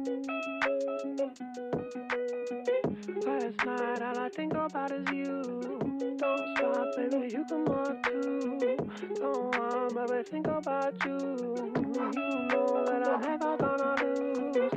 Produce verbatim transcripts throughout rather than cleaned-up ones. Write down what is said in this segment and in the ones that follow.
Last night all I think about is you. Don't stop, baby, you come up too. Don't want, baby, think about you. You know that I'm never gonna lose.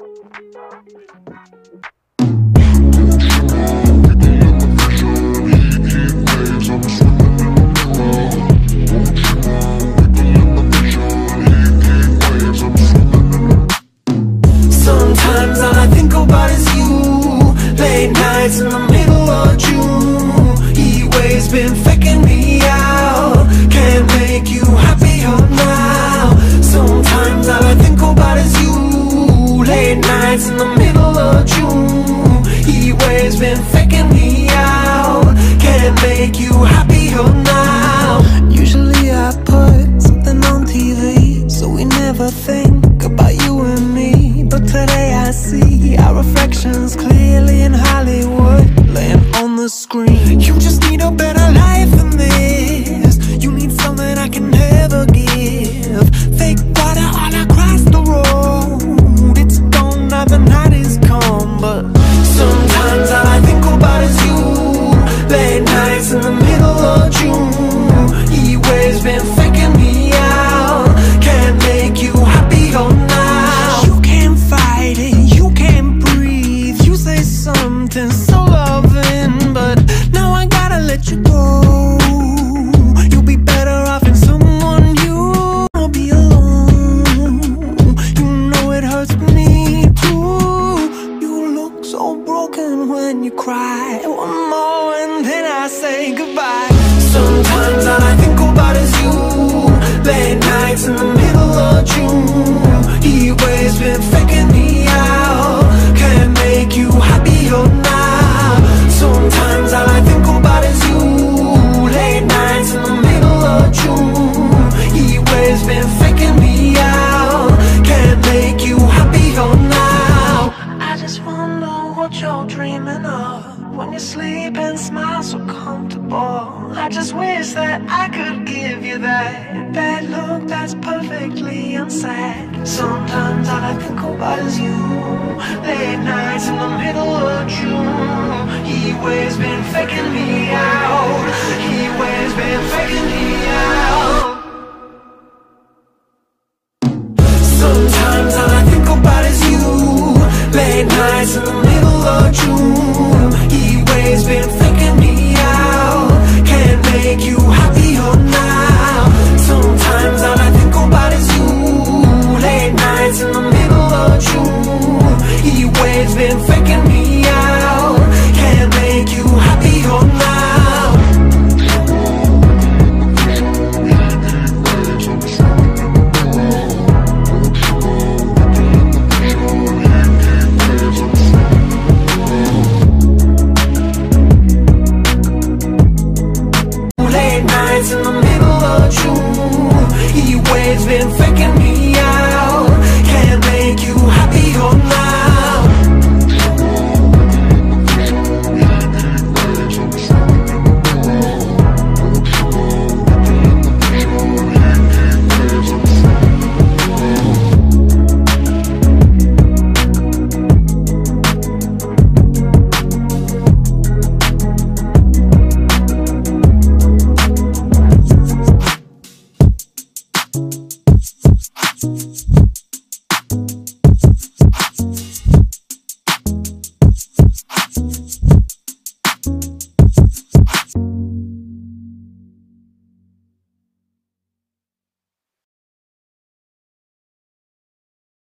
Sometimes all I think about is you. Late nights in the middle of June. Heat waves been faking me out. Can't make you happier now. Sometimes all I think about is you. Late nights in the middle of June. Heat waves been faking me out. Can't make you happier now. Usually I put something on T V, so we never think about you and me. But today I see our reflections clearly in Hollywood, laying on the screen. You just need a better life than this. You need something I can never give. Fake water all across the road. It's gone now, the night is come. But sometimes all I think about is you. Late nights in the middle of June. Heat waves been faking me out. Can't make you happier now. You can't fight it, you can't breathe. You say something so loving, but now I gotta let you go. You'll be better off in someone new. I'll be alone. You know it hurts me too. You look so broken when you cry. One more and then I say goodbye. Sometimes all I think about is you. Late nights in the middle of June. Heat waves been faking me out. Can't make you happier now. Sometimes all I think about is you. Late nights in the middle of June. Heat waves been faking me out. Can't make you happier now. I just wonder what you're dreaming of when you sleep and smile so comfortable. I just wish that I could give you that bad look that's perfectly unsaid. Sometimes all I think about is you. Late nights in the middle of June. Heat waves been faking me out. Heat waves been faking me out. Sometimes all I think about is you. Late nights in the middle of June. Heat waves been faking me out. Can't make you happier now. Sometimes all I think about is you. Late nights in the middle of June. Heat waves been faking me out.